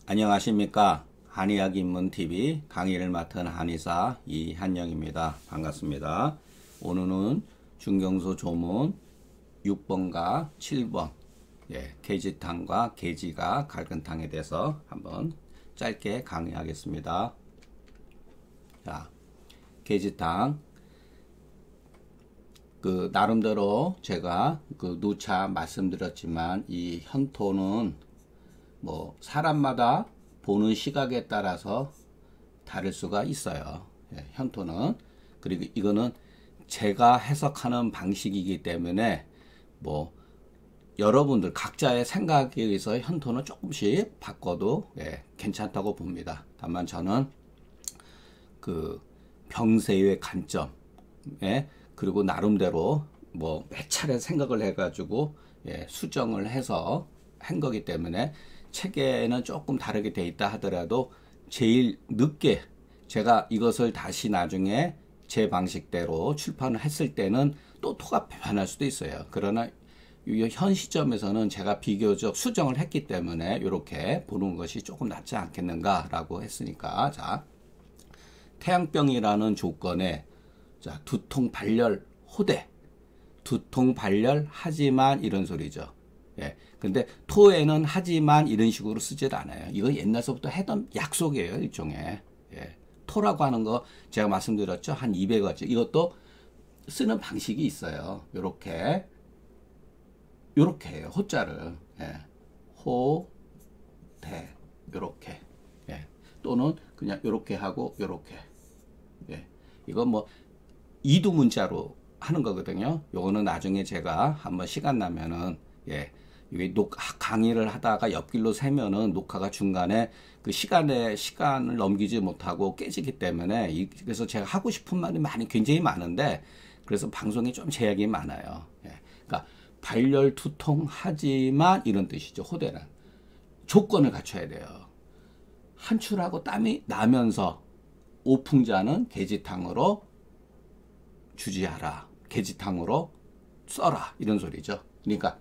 안녕하십니까. 한의학 입문TV 강의를 맡은 한의사 이한영입니다. 반갑습니다. 오늘은 중경소 조문 6번과 7번 개지탕과 개지가 갈근탕에 대해서 한번 짧게 강의하겠습니다. 자, 개지탕 나름대로 제가 누차 말씀드렸지만 이 현토는 사람마다 보는 시각에 따라서 다를 수가 있어요. 현토는. 그리고 이거는 제가 해석하는 방식이기 때문에 여러분들 각자의 생각에 의해서 현토는 조금씩 바꿔도 괜찮다고 봅니다. 다만 저는 병세의 관점 그리고 나름대로 몇 차례 생각을 해가지고 수정을 해서 한 거기 때문에 책에는 조금 다르게 돼 있다 하더라도 제일 늦게 제가 이것을 다시 나중에 제 방식대로 출판을 했을 때는 또 토가 변할 수도 있어요. 그러나 현 시점에서는 제가 비교적 수정을 했기 때문에 이렇게 보는 것이 조금 낫지 않겠는가 라고 했으니까, 자, 태양병이라는 조건에 자, 두통 발열 호대, 두통 발열 하지만 이런 소리죠. 근데 토에는 하지만 이런 식으로 쓰질 않아요. 이거 옛날서부터 했던 약속이에요, 일종의. 토라고 하는 거 제가 말씀드렸죠. 한 200어치. 이것도 쓰는 방식이 있어요. 요렇게 해요. 호자를. 호, 대. 요렇게. 또는 그냥 요렇게 하고 요렇게. 이건 이두문자로 하는 거거든요. 요거는 나중에 제가 한번 시간 나면은 이게 강의를 하다가 옆길로 새면은 녹화가 중간에 시간을 넘기지 못하고 깨지기 때문에 그래서 제가 하고 싶은 말이 굉장히 많은데 그래서 방송에 좀 제약이 많아요. 그러니까 발열 두통하지만 이런 뜻이죠. 호대는 조건을 갖춰야 돼요. 한출하고 땀이 나면서 오풍자는 개지탕으로 주지하라. 개지탕으로 써라. 이런 소리죠. 그러니까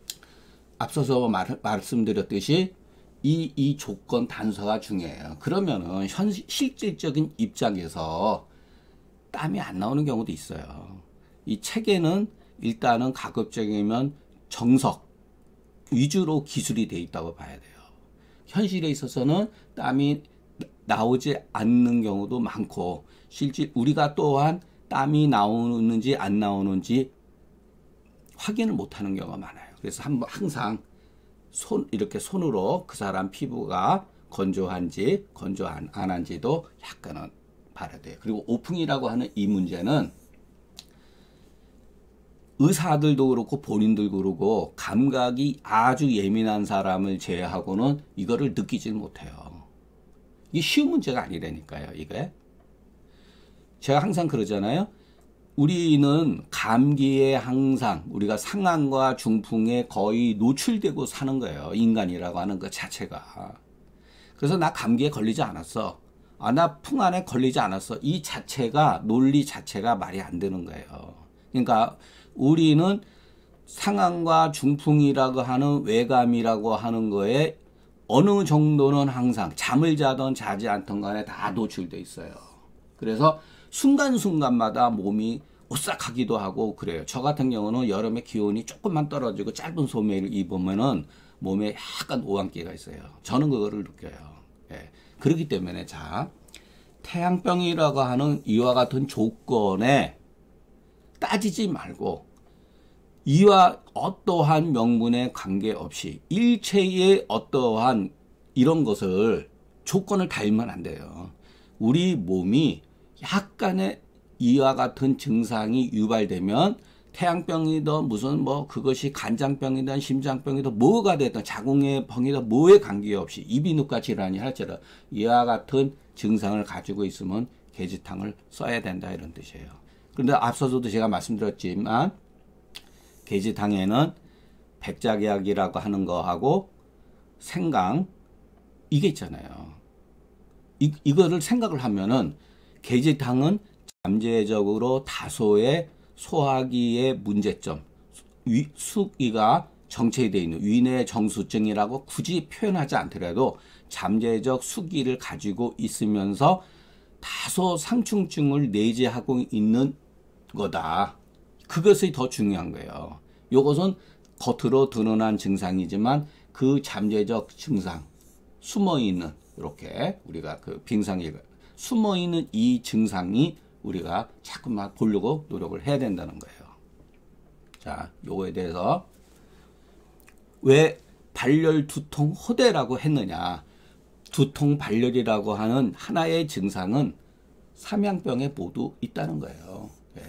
앞서서 말씀드렸듯이 이 조건 단서가 중요해요. 그러면은 실질적인 입장에서 땀이 안 나오는 경우도 있어요. 이 책에는 일단은 가급적이면 정석 위주로 기술이 되어 있다고 봐야 돼요. 현실에 있어서는 땀이 나오지 않는 경우도 많고 실제 우리가 또한 땀이 나오는지 안 나오는지 확인을 못하는 경우가 많아요. 그래서 항상 이렇게 손으로 그 사람 피부가 건조한지 건조 안 한지도 약간은 봐야 돼요. 그리고 오풍이라고 하는 이 문제는 의사들도 그렇고 본인들도 그렇고 감각이 아주 예민한 사람을 제외하고는 이거를 느끼질 못해요. 이게 쉬운 문제가 아니라니까요. 이게 제가 항상 그러잖아요. 우리는 감기에 항상 우리가 상한과 중풍에 거의 노출되고 사는 거예요. 인간이라고 하는 것 자체가. 그래서 나 감기에 걸리지 않았어. 나 풍안에 걸리지 않았어. 이 자체가 논리 자체가 말이 안 되는 거예요. 그러니까 우리는 상한과 중풍이라고 하는 외감이라고 하는 거에 어느 정도는 항상 잠을 자든 자지 않던 간에 다 노출돼 있어요. 그래서 순간순간마다 몸이 오싹하기도 하고 그래요. 저 같은 경우는 여름에 기온이 조금만 떨어지고 짧은 소매를 입으면은 몸에 약간 오한기가 있어요. 저는 그거를 느껴요. 그렇기 때문에 자, 태양병이라고 하는 이와 같은 조건에 따지지 말고 이와 어떠한 명분에 관계없이 일체의 어떠한 이런 것을 조건을 달면 안 돼요. 우리 몸이 약간의 이와 같은 증상이 유발되면 태양병이든 무슨 그것이 간장병이든 심장병이든 뭐가 되든 자궁의 병이든 뭐에 관계없이 이비인후과 질환이 할지라도 이와 같은 증상을 가지고 있으면 개지탕을 써야 된다 이런 뜻이에요. 그런데 앞서서도 제가 말씀드렸지만 개지탕에는 백작약이라고 하는 거하고 생강 이게 있잖아요. 이거를 생각을 하면은 개지탕은 잠재적으로 다소의 소화기의 문제점, 숙이가 정체되어 있는 위내 정수증이라고 굳이 표현하지 않더라도 잠재적 수기를 가지고 있으면서 다소 상충증을 내재하고 있는 거다. 그것이 더 중요한 거예요. 이것은 겉으로 드러난 증상이지만 그 잠재적 증상, 숨어있는 이렇게 우리가 그 빙상이 숨어있는 이 증상이 우리가 자꾸만 보려고 노력을 해야 된다는 거예요. 자, 요거에 대해서 왜 발열, 두통, 호대라고 했느냐. 두통, 발열이라고 하는 하나의 증상은 삼양병에 모두 있다는 거예요. 예.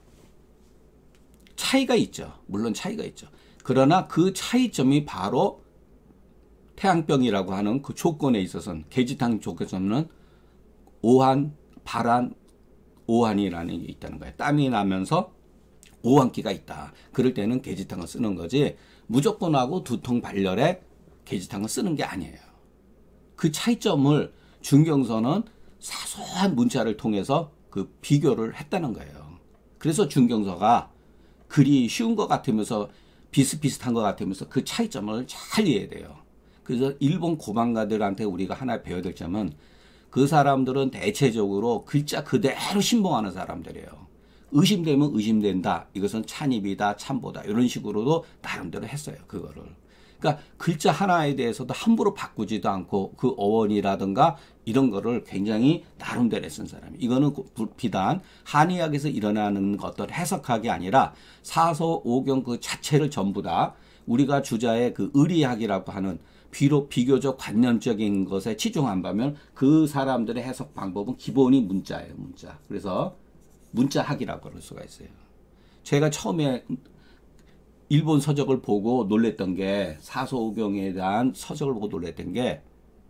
차이가 있죠. 물론 차이가 있죠. 그러나 그 차이점이 바로 태양병이라고 하는 그 조건에 있어서는 계지탕 조건에서는 오한, 발한, 오한이라는 게 있다는 거예요. 땀이 나면서 오한기가 있다. 그럴 때는 계지탕을 쓰는 거지 무조건하고 두통 발열에 계지탕을 쓰는 게 아니에요. 그 차이점을 준경서는 사소한 문자를 통해서 그 비교를 했다는 거예요. 그래서 준경서가 글이 쉬운 것 같으면서 비슷비슷한 것 같으면서 그 차이점을 잘 이해해야 돼요. 그래서 일본 고방가들한테 우리가 하나 배워야 될 점은 그 사람들은 대체적으로 글자 그대로 신봉하는 사람들이에요. 의심되면 의심된다. 이것은 찬입이다, 참보다. 이런 식으로도 나름대로 했어요. 그거를. 그러니까 글자 하나에 대해서도 함부로 바꾸지도 않고 그 어원이라든가 이런 거를 굉장히 나름대로 쓴 사람이에요. 이거는 비단 한의학에서 일어나는 것들 해석학이 아니라 사서오경 그 자체를 전부 다 우리가 주자의 그 의리학이라고 하는 비록 비교적 관념적인 것에 치중한다면 그 사람들의 해석 방법은 기본이 문자예요. 문자. 그래서 문자학이라고 할 수가 있어요. 제가 처음에 일본 서적을 보고 놀랬던 게 사서오경에 대한 서적을 보고 놀랬던 게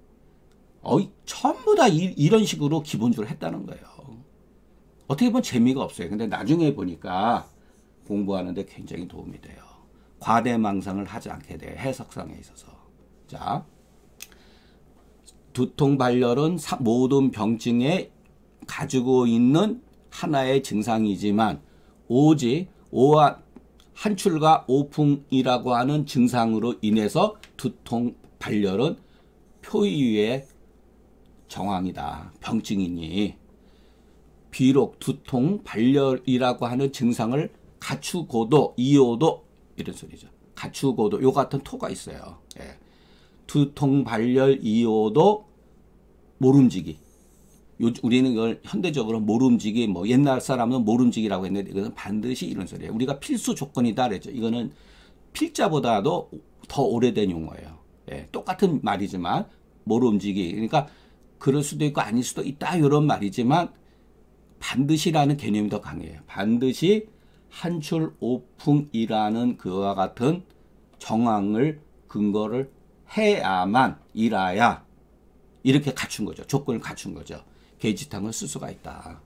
전부 다 이런 식으로 기본적으로 했다는 거예요. 어떻게 보면 재미가 없어요. 근데 나중에 보니까 공부하는데 굉장히 도움이 돼요. 과대망상을 하지 않게 돼요. 해석상에 있어서. 자, 두통 발열은 모든 병증에 가지고 있는 하나의 증상이지만 오직 한출과 오풍이라고 하는 증상으로 인해서 두통 발열은 표의의 정황이다. 병증이니 비록 두통 발열이라고 하는 증상을 갖추고도 이어도 이런 소리죠. 갖추고도 요 같은 토가 있어요. 예. 두통 발열 이어도 모름지기. 우리는 이걸 현대적으로 모름지기, 뭐 옛날 사람은 모름지기라고 했는데 이것은 반드시 이런 소리예요. 우리가 필수 조건이다 그랬죠. 이거는 필자보다도 더 오래된 용어예요. 예, 똑같은 말이지만 모름지기. 그러니까 그럴 수도 있고 아닐 수도 있다 이런 말이지만 반드시라는 개념이 더 강해요. 반드시 한출 오풍이라는 그와 같은 정황을 근거를 해야만 이라야 이렇게 갖춘 거죠. 조건을 갖춘 거죠. 계지탕을 쓸 수가 있다.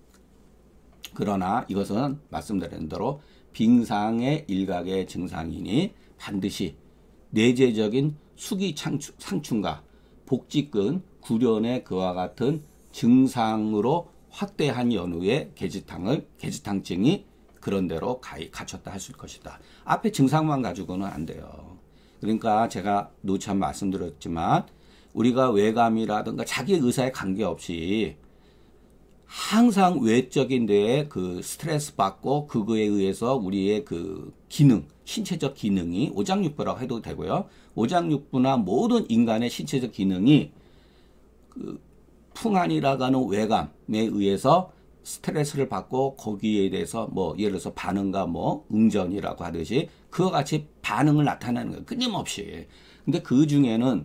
그러나 이것은 말씀드린 대로 빙상의 일각의 증상이니 반드시 내재적인 수기 상충과 복직근, 구련의 그와 같은 증상으로 확대한 연후에 계지탕증이 그런대로 갖췄다 할 수 있을 것이다. 앞에 증상만 가지고는 안 돼요. 그러니까 제가 노참 말씀드렸지만 우리가 외감이라든가 자기 의사에 관계없이 항상 외적인 데에 그 스트레스 받고 그거에 의해서 우리의 그 기능, 신체적 기능이 오장육부라고 해도 되고요. 오장육부나 모든 인간의 신체적 기능이 그 풍한이라고 하는 외감에 의해서 스트레스를 받고 거기에 대해서 뭐 예를 들어서 반응과 뭐 응전이라고 하듯이 그와 같이 반응을 나타내는 거예요. 끊임없이. 근데 그 중에는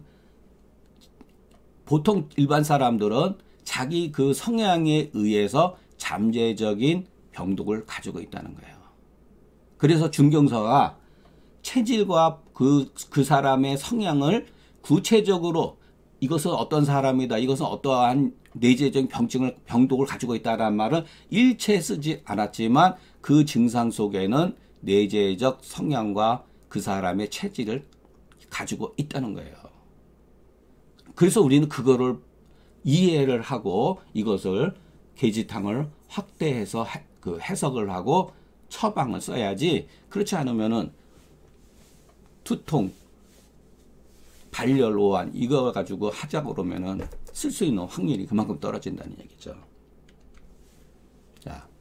보통 일반 사람들은 자기 그 성향에 의해서 잠재적인 병독을 가지고 있다는 거예요. 그래서 준경서가 체질과 그 사람의 성향을 구체적으로 이것은 어떤 사람이다, 이것은 어떠한 내재적인 병독을 가지고 있다라는 말은 일체 쓰지 않았지만 그 증상 속에는 내재적 성향과 그 사람의 체질을 가지고 있다는 거예요. 그래서 우리는 그거를 이해를 하고 이것을 계지탕을 확대해서 그 해석을 하고 처방을 써야지 그렇지 않으면은 두통, 발열, 오한 이거 가지고 하자고 그러면은 쓸 수 있는 확률이 그만큼 떨어진다는 얘기죠. 자,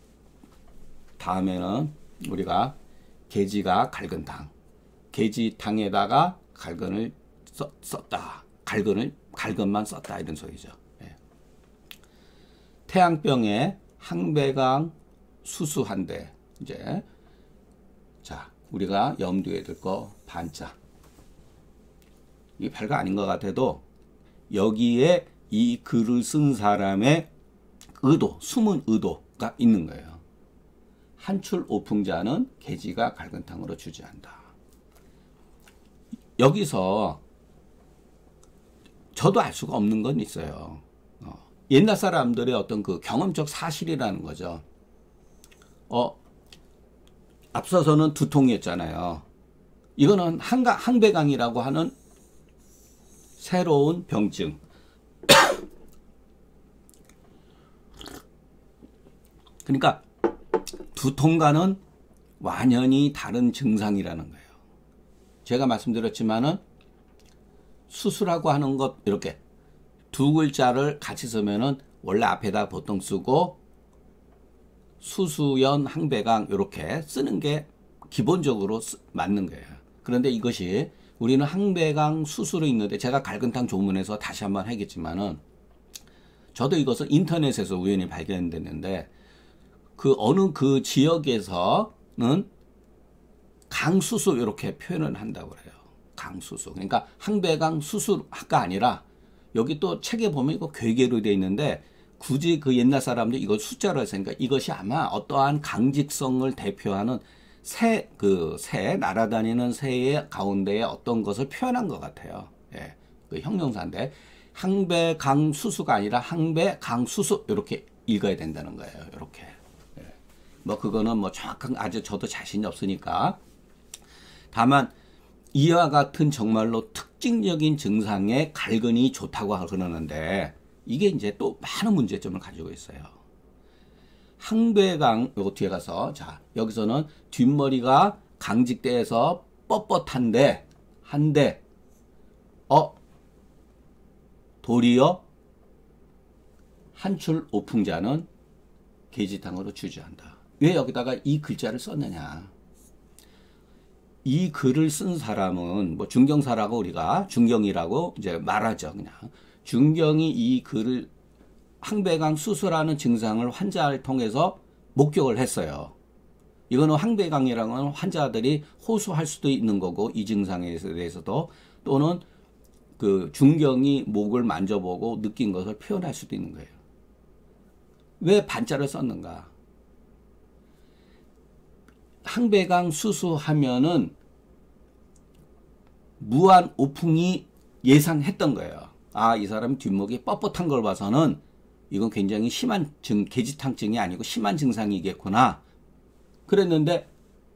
다음에는 우리가 계지가 갈근 탕, 계지탕에다가 갈근을 썼다. 갈근만 썼다 이런 소리죠. 예. 태양병에 항배강 수수한데 이제 자 우리가 염두에 둘 거 반자. 이 별거 아닌 것 같아도 여기에 이 글을 쓴 사람의 의도, 숨은 의도가 있는 거예요. 한출 오풍자는 계지가 갈근탕으로 주지한다. 여기서 저도 알 수가 없는 건 있어요. 옛날 사람들의 어떤 그 경험적 사실이라는 거죠. 앞서서는 두통이었잖아요. 이거는 항배강이라고 하는 새로운 병증. 그러니까 두통과는 완전히 다른 증상이라는 거예요. 제가 말씀드렸지만은 수수라고 하는 것 이렇게 두 글자를 같이 쓰면은 원래 앞에다 보통 쓰고 수수연 항배강 이렇게 쓰는 게 기본적으로 맞는 거예요. 그런데 이것이 우리는 항배강 수수로 있는데 제가 갈근탕 조문에서 다시 한번 하겠지만은 저도 이것을 인터넷에서 우연히 발견됐는데 그 어느 그 지역에서는 강수수 이렇게 표현을 한다고 그래요. 강수수. 그러니까 항배강 수수가 아니라 여기 또 책에 보면 이거 괴계로 되어 있는데 굳이 그 옛날 사람들이 이걸 숫자로 했으니까 이것이 아마 어떠한 강직성을 대표하는 새 날아다니는 새의 가운데에 어떤 것을 표현한 것 같아요. 예, 그 형용사인데 항배강수수가 아니라 항배강수수 이렇게 읽어야 된다는 거예요. 이렇게. 예. 뭐 그거는 뭐 정확한 아주 저도 자신이 없으니까. 다만 이와 같은 정말로 특징적인 증상에 갈근이 좋다고 그러는데 이게 이제 또 많은 문제점을 가지고 있어요. 항배강 요거 뒤에 가서 자 여기서는 뒷머리가 강직대에서 뻣뻣한데 도리어 한출 오풍자는 계지탕으로 주저한다. 왜 여기다가 이 글자를 썼느냐? 이 글을 쓴 사람은 뭐 중경사라고 우리가 중경이라고 이제 말하죠. 그냥 중경이 이 글을 항배강 수수라는 증상을 환자를 통해서 목격을 했어요. 이거는 항배강이라는 건 환자들이 호소할 수도 있는 거고 이 증상에 대해서도 또는 그 중경이 목을 만져보고 느낀 것을 표현할 수도 있는 거예요. 왜 반자를 썼는가? 항배강 수수하면은 무한 오풍이 예상했던 거예요. 아, 이 사람 뒷목이 뻣뻣한 걸 봐서는 이건 굉장히 심한 계지탕증이 아니고 심한 증상이겠구나. 그랬는데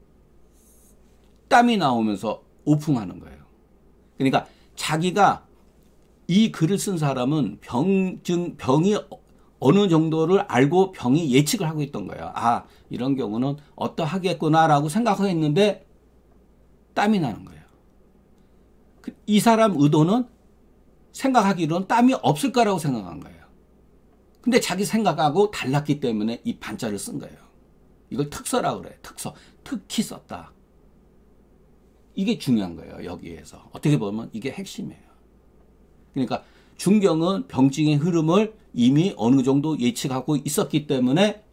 땀이 나오면서 오풍하는 거예요. 그러니까 자기가 이 글을 쓴 사람은 병이 어느 정도를 알고 병이 예측을 하고 있던 거예요. 아, 이런 경우는 어떠하겠구나라고 생각했는데 땀이 나는 거예요. 이 사람 의도는 생각하기로는 땀이 없을 거라고 생각한 거예요. 근데 자기 생각하고 달랐기 때문에 이 반자를 쓴 거예요. 이걸 특서라고 그래요. 특서. 특히 썼다. 이게 중요한 거예요. 여기에서. 어떻게 보면 이게 핵심이에요. 그러니까 중경은 병증의 흐름을 이미 어느 정도 예측하고 있었기 때문에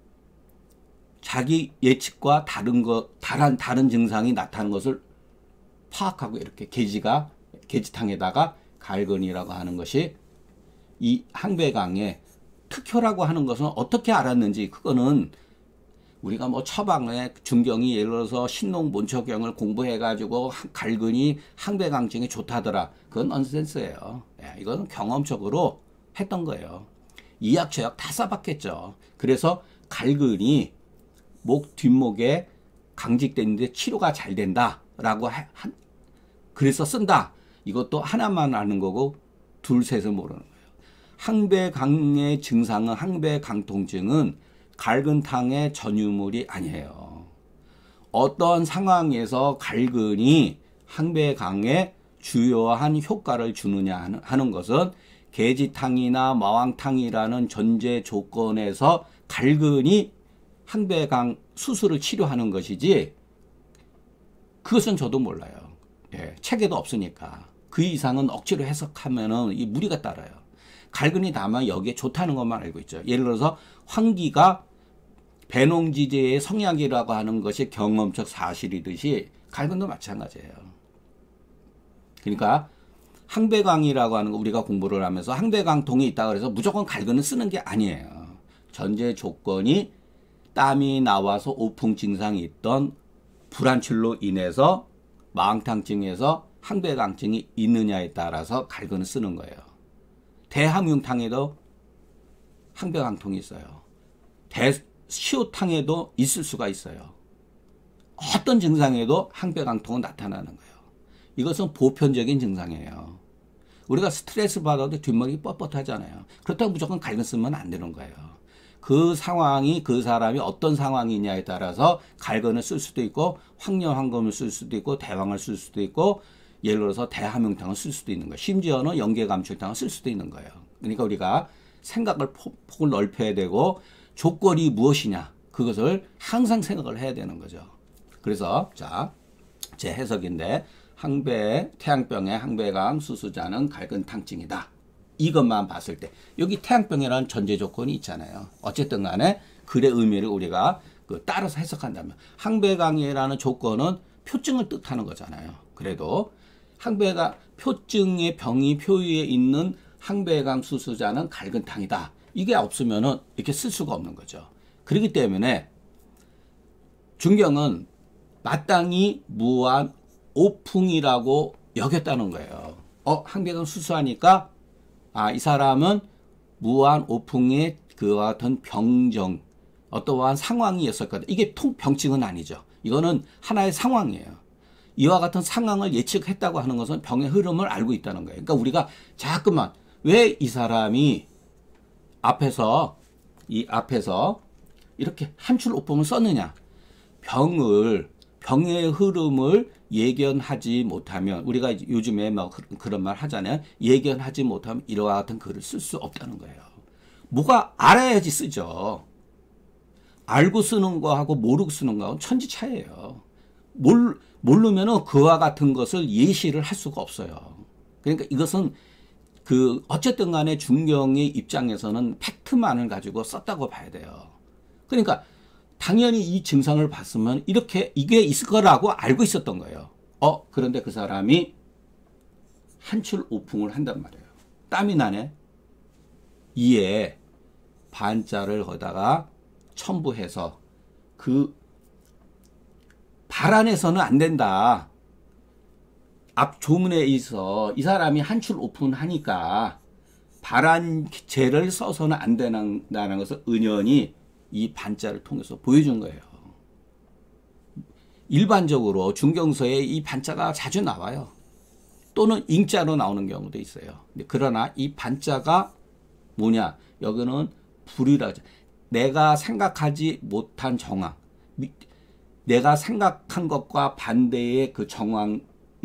자기 예측과 다른 증상이 나타나는 것을 파악하고 이렇게 계지탕에다가 갈근이라고 하는 것이 이 항배강의 특효라고 하는 것은 어떻게 알았는지 그거는 우리가 뭐 처방에 중경이 예를 들어서 신농본초경을 공부해가지고 갈근이 항배강증에 좋다더라. 그건 넌센스예요. 예, 이건 경험적으로 했던 거예요. 이약저약 다 써봤겠죠. 그래서 갈근이 목 뒷목에 강직되는데 치료가 잘 된다라고 그래서 쓴다. 이것도 하나만 아는 거고 둘 셋을 모르는 거예요. 항배강의 증상은 항배강통증은 갈근탕의 전유물이 아니에요. 어떤 상황에서 갈근이 항배강에 주요한 효과를 주느냐 하는 것은 계지탕이나 마왕탕이라는 전제 조건에서 갈근이 항배강 수술을 치료하는 것이지 그것은 저도 몰라요. 예, 책에도 없으니까. 그 이상은 억지로 해석하면은 이 무리가 따라요. 갈근이 다만 여기에 좋다는 것만 알고 있죠. 예를 들어서 황기가 배농지제의 성약이라고 하는 것이 경험적 사실이듯이 갈근도 마찬가지예요. 그러니까 항배강이라고 하는 거 우리가 공부를 하면서 항배강통이 있다 그래서 무조건 갈근을 쓰는 게 아니에요. 전제 조건이 땀이 나와서 오풍 증상이 있던 불안출로 인해서 마왕탕증에서 항배강증이 있느냐에 따라서 갈근을 쓰는 거예요. 대함융탕에도 항배강통이 있어요. 대시오탕에도 있을 수가 있어요. 어떤 증상에도 항배강통은 나타나는 거예요. 이것은 보편적인 증상이에요. 우리가 스트레스 받아도 뒷목이 뻣뻣하잖아요. 그렇다고 무조건 갈근 쓰면 안 되는 거예요. 그 상황이 그 사람이 어떤 상황이냐에 따라서 갈근을 쓸 수도 있고 황녀황검을 쓸 수도 있고 대왕을 쓸 수도 있고 예를 들어서 대함융탕을 쓸 수도 있는 거예요. 심지어는 영계감출탕을 쓸 수도 있는 거예요. 그러니까 우리가 생각을 폭을 넓혀야 되고 조건이 무엇이냐 그것을 항상 생각을 해야 되는 거죠. 그래서 자, 제 해석인데 태양병의 항배강 수수자는 갈근탕증이다. 이것만 봤을 때 여기 태양병이라는 전제 조건이 있잖아요. 어쨌든 간에 글의 의미를 우리가 따라서 해석한다면 항배강이라는 조건은 표증을 뜻하는 거잖아요. 그래도 항배강 표증의 병이 표유에 있는 항배강 수수자는 갈근탕이다. 이게 없으면은 이렇게 쓸 수가 없는 거죠. 그렇기 때문에 중경은 마땅히 무한 오풍이라고 여겼다는 거예요. 항배강 수수하니까 이 사람은 무한 오풍의 그와 같은 병정, 어떠한 상황이었을 거다. 이게 통병증은 아니죠. 이거는 하나의 상황이에요. 이와 같은 상황을 예측했다고 하는 것은 병의 흐름을 알고 있다는 거예요. 그러니까 우리가 자꾸만 왜 이 사람이 앞에서 이렇게 한출 오풍을 썼느냐. 병의 흐름을 예견하지 못하면 우리가 요즘에 막 그런 말 하잖아요. 예견하지 못하면 이와 같은 글을 쓸 수 없다는 거예요. 뭐가 알아야지 쓰죠. 알고 쓰는 거하고 모르고 쓰는 거하고 천지 차이예요. 모르면은 그와 같은 것을 예시를 할 수가 없어요. 그러니까 이것은 어쨌든 간에 중경의 입장에서는 팩트만을 가지고 썼다고 봐야 돼요. 그러니까 당연히 이 증상을 봤으면 이게 있을 거라고 알고 있었던 거예요. 그런데 그 사람이 한출 오풍을 한단 말이에요. 땀이 나네. 이에 반자를 거다가 첨부해서 발안해서는 안 된다. 앞 조문에 있어 이 사람이 한출 오풍을 하니까 발안제를 써서는 안 된다는 것을 은연히 이 반자를 통해서 보여준 거예요. 일반적으로 중경서에 이 반자가 자주 나와요. 또는 잉자로 나오는 경우도 있어요. 그러나 이 반자가 뭐냐? 여기는 불이라죠. 내가 생각하지 못한 정황, 내가 생각한 것과 반대의 그 정황에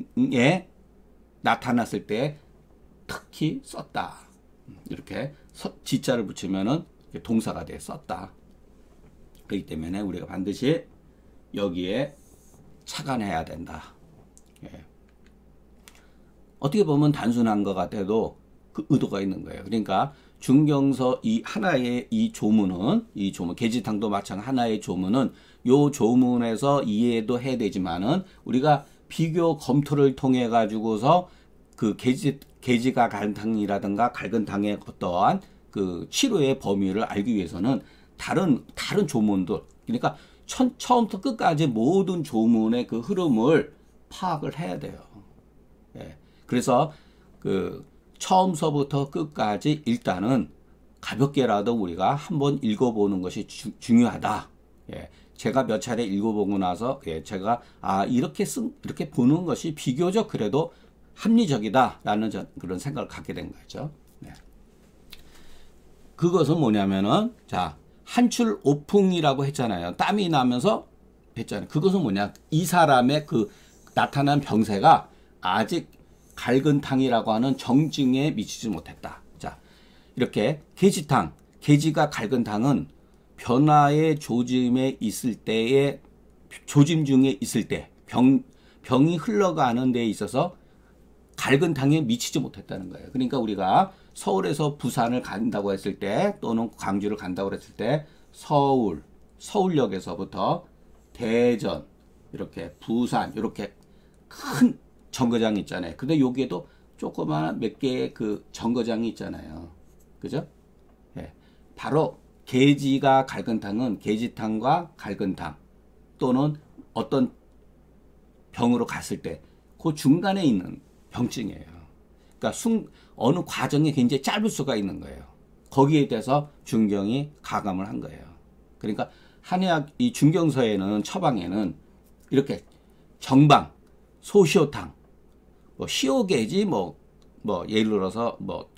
나타났을 때 특히 썼다. 이렇게 지자를 붙이면은 동사가 돼 썼다. 그렇기 때문에 우리가 반드시 여기에 착안해야 된다. 예. 어떻게 보면 단순한 것 같아도 그 의도가 있는 거예요. 그러니까 중경서 이 하나의 이 조문 계지탕도 마찬가지 하나의 조문은 요 조문에서 이해도 해야 되지만은 우리가 비교 검토를 통해 가지고서 그 계지가 갈근탕이라든가 갈근탕의 어떠한 그 치료의 범위를 알기 위해서는 다른 조문들, 그러니까 처음부터 끝까지 모든 조문의 그 흐름을 파악을 해야 돼요. 예. 그래서 처음서부터 끝까지 일단은 가볍게라도 우리가 한번 읽어보는 것이 중요하다. 예. 제가 몇 차례 읽어보고 나서 제가 이렇게 보는 것이 비교적 그래도 합리적이다라는 그런 생각을 갖게 된 거죠. 네. 그것은 뭐냐면은 한출 오풍이라고 했잖아요. 땀이 나면서 했잖아요. 그것은 뭐냐? 이 사람의 나타난 병세가 아직 갈근탕이라고 하는 정증에 미치지 못했다. 자, 이렇게 계지탕, 계지가 갈근탕은 변화의 조짐에 있을 때에 조짐 중에 있을 때 병이 흘러가는 데 있어서 갈근탕에 미치지 못했다는 거예요. 그러니까 우리가 서울에서 부산을 간다고 했을 때 또는 광주를 간다고 했을 때 서울역에서부터 대전, 이렇게 부산, 이렇게 큰 정거장이 있잖아요. 근데 여기에도 조그마한 몇 개의 그 정거장이 있잖아요. 그죠? 예. 바로 계지가 갈근탕은 계지탕과 갈근탕 또는 어떤 병으로 갔을 때 그 중간에 있는 병증이에요. 그러니까 어느 과정이 굉장히 짧을 수가 있는 거예요. 거기에 대해서 중경이 가감을 한 거예요. 그러니까 한의학 이 중경서에는 처방에는 이렇게 정방, 소시오탕, 뭐 시오계지 뭐 예를 들어서 뭐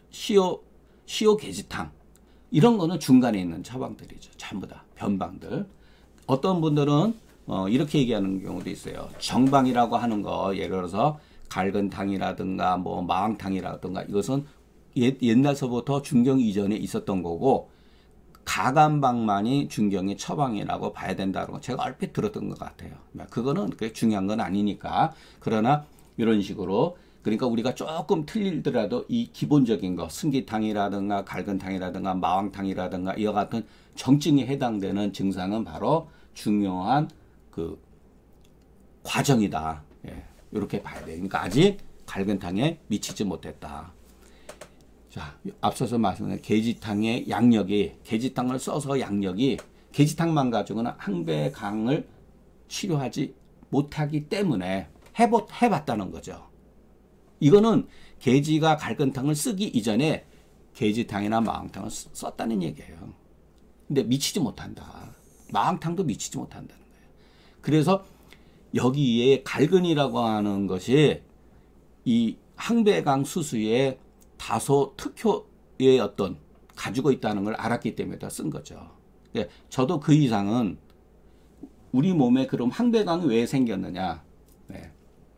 시오계지탕 이런 거는 중간에 있는 처방들이죠. 전부 다 변방들. 어떤 분들은 이렇게 얘기하는 경우도 있어요. 정방이라고 하는 거 예를 들어서 갈근탕이라든가 뭐 마왕탕이라든가 이것은 옛날서부터 중경 이전에 있었던 거고 가감방만이 중경의 처방이라고 봐야 된다는 거 제가 얼핏 들었던 것 같아요. 그거는 그렇게 중요한 건 아니니까. 그러나 이런 식으로 그러니까 우리가 조금 틀리더라도 이 기본적인 거 승기탕이라든가 갈근탕이라든가 마왕탕이라든가 이와 같은 정증에 해당되는 증상은 바로 중요한 그 과정이다. 예, 이렇게 봐야 돼요. 그러니까 아직 갈근탕에 미치지 못했다. 자, 앞서서 말씀드린 계지탕의 양력이 계지탕을 써서 양력이 계지탕만 가지고는 항배강을 치료하지 못하기 때문에 해봤다는 거죠. 이거는 계지가 갈근탕을 쓰기 이전에 계지탕이나 마왕탕을 썼다는 얘기예요. 근데 미치지 못한다. 마왕탕도 미치지 못한다는 거예요. 그래서 여기에 갈근이라고 하는 것이 이 항배강 수수의 다소 특효의 어떤 가지고 있다는 걸 알았기 때문에 다 쓴 거죠. 저도 그 이상은 우리 몸에 그럼 항배강이 왜 생겼느냐. 네.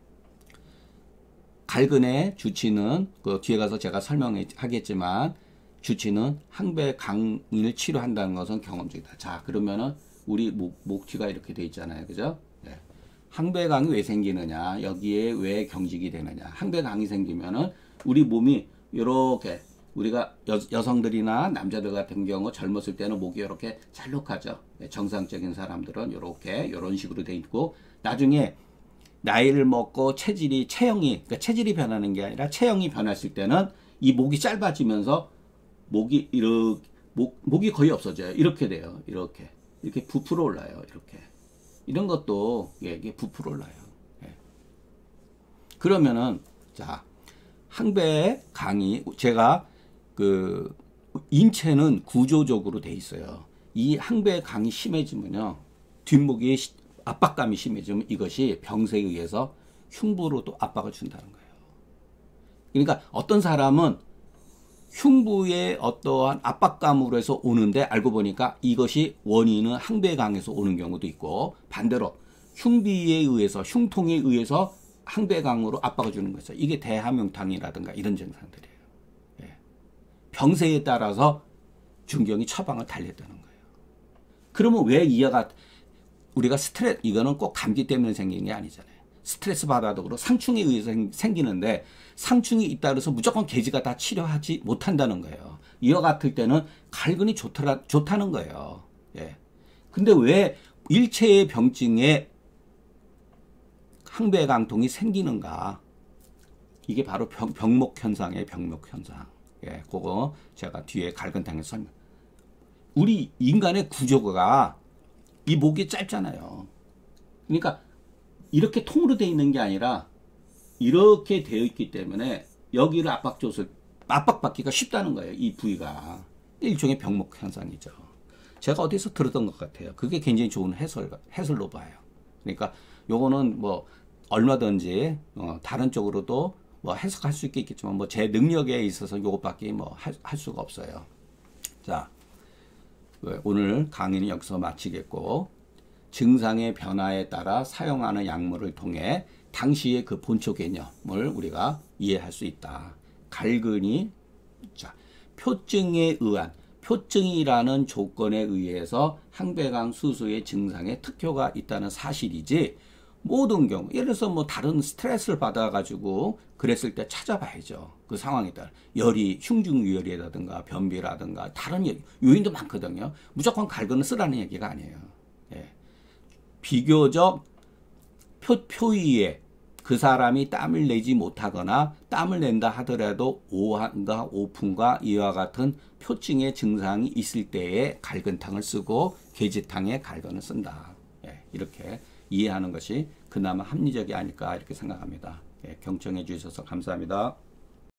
갈근의 주치는 그 뒤에 가서 제가 설명하겠지만 주치는 항배강을 치료한다는 것은 경험적이다. 자, 그러면은 우리 목 뒤가 이렇게 돼 있잖아요. 그죠? 네. 항배강이 왜 생기느냐? 여기에 왜 경직이 되느냐? 항배강이 생기면은 우리 몸이 이렇게 우리가 여성들이나 남자들 같은 경우 젊었을 때는 목이 이렇게 잘록하죠. 정상적인 사람들은 이렇게 이런 식으로 돼 있고 나중에 나이를 먹고 그러니까 체질이 변하는 게 아니라 체형이 변했을 때는 이 목이 짧아지면서 목이 목이 거의 없어져요. 이렇게 돼요. 이렇게 부풀어 올라요. 이렇게 이런 것도 이게 부풀어 올라요. 예. 그러면은 자 항배강이 제가 그 인체는 구조적으로 돼 있어요. 이 항배강이 심해지면요 뒷목이 압박감이 심해지면 이것이 병세에 의해서 흉부로도 압박을 준다는 거예요. 그러니까 어떤 사람은 흉부의 어떠한 압박감으로 해서 오는데 알고 보니까 이것이 원인은 항배강에서 오는 경우도 있고 반대로 흉비에 의해서 흉통에 의해서 항배강으로 압박을 주는 거죠. 이게 대함용탕이라든가 이런 증상들이에요. 예. 병세에 따라서 중경이 처방을 달렸다는 거예요. 그러면 왜 우리가 이거는 꼭 감기 때문에 생기는 게 아니잖아요. 스트레스 받아도 그렇고 상충에 의해서 생기는데 상충이 있다 그래서 무조건 계지가 다 치료하지 못한다는 거예요. 이와 같을 때는 갈근이 좋다는 거예요. 예. 근데 왜 일체의 병증에 항배강통이 생기는가? 이게 바로 병목현상의 병목현상. 예, 그거 제가 뒤에 갈근탕에서 설명. 우리 인간의 구조가 이 목이 짧잖아요. 그러니까 이렇게 통으로 되어 있는 게 아니라 이렇게 되어 있기 때문에 여기를 압박받기가 쉽다는 거예요. 이 부위가. 일종의 병목 현상이죠. 제가 어디서 들었던 것 같아요. 그게 굉장히 좋은 해설로 봐요. 그러니까 요거는 뭐 얼마든지 다른 쪽으로도 뭐 해석할 수 있겠지만 뭐 제 능력에 있어서 요것밖에 뭐 할 수가 없어요. 자, 오늘 강의는 여기서 마치겠고 증상의 변화에 따라 사용하는 약물을 통해 당시의 그 본초 개념을 우리가 이해할 수 있다. 갈근이 자, 표증에 의한 표증이라는 조건에 의해서 항배강 수소의 증상에 특효가 있다는 사실이지 모든 경우 예를 들어서 뭐 다른 스트레스를 받아가지고 그랬을 때 찾아봐야죠. 그 상황에 따라 열이 흉중유열이라든가 변비라든가 다른 요인도 많거든요. 무조건 갈근을 쓰라는 얘기가 아니에요. 예. 비교적 표위에 그 사람이 땀을 내지 못하거나 땀을 낸다 하더라도 오한과 오품과 이와 같은 표증의 증상이 있을 때에 갈근탕을 쓰고 괴지탕에 갈근을 쓴다. 예, 이렇게 이해하는 것이 그나마 합리적이 아닐까 이렇게 생각합니다. 예, 경청해 주셔서 감사합니다.